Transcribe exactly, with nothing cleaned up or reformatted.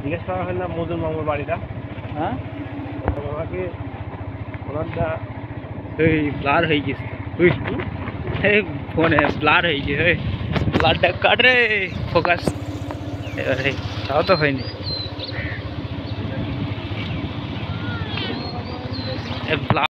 জিজ্ঞেস করা হয় না মজুর মামুর বাড়িটা? হ্যাঁ ওনাকে ওনারটা এই ব্লার হয়ে গেছে ওই এই ফোনে ব্লার হয়ে গেছে ওই ব্লারটা কাট রে ফোকাস এবারে তাও তো হয়নি এ ব্লার